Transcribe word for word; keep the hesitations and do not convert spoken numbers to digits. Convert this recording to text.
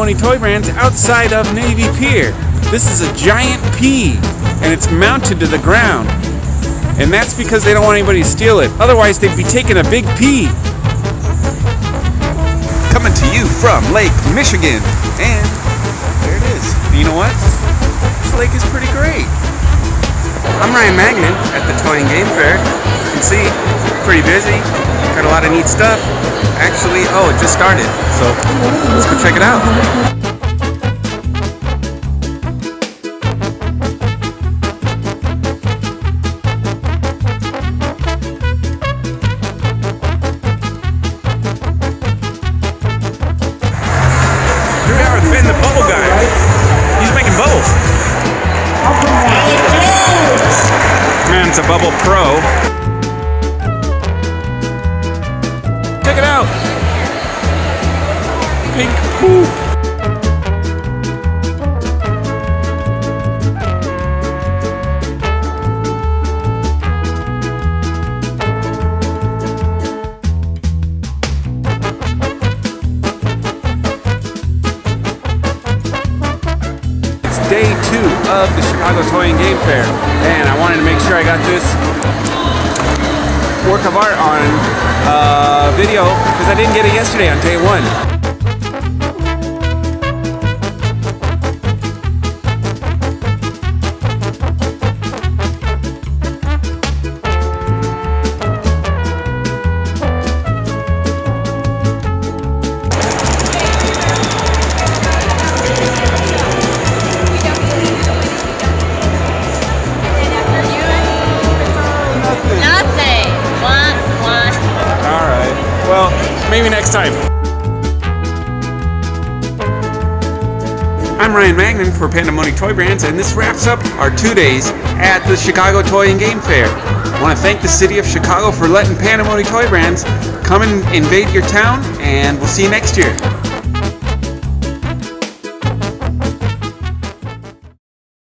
Mony Toy Brands outside of Navy Pier. This is a giant P, and it's mounted to the ground. And that's because they don't want anybody to steal it. Otherwise, they'd be taking a big P. Coming to you from Lake Michigan. And there it is. And you know what? This lake is pretty great. I'm Ryan Magnon at the Toy and Game Fair. You can see, pretty busy. Got a lot of neat stuff. Actually, oh, it just started. So let's go check it out. Here we are with Ben the Bubble Guy. He's making bubbles. Man's a bubble pro. Check it out. Pink poop. Day two of the Chicago Toy and Game Fair, and I wanted to make sure I got this work of art on uh, video because I didn't get it yesterday on day one. Well, maybe next time. I'm Ryan Magnon for Panda Mony Toy Brands, and this wraps up our two days at the Chicago Toy and Game Fair. I want to thank the city of Chicago for letting Panda Mony Toy Brands come and invade your town, and we'll see you next year.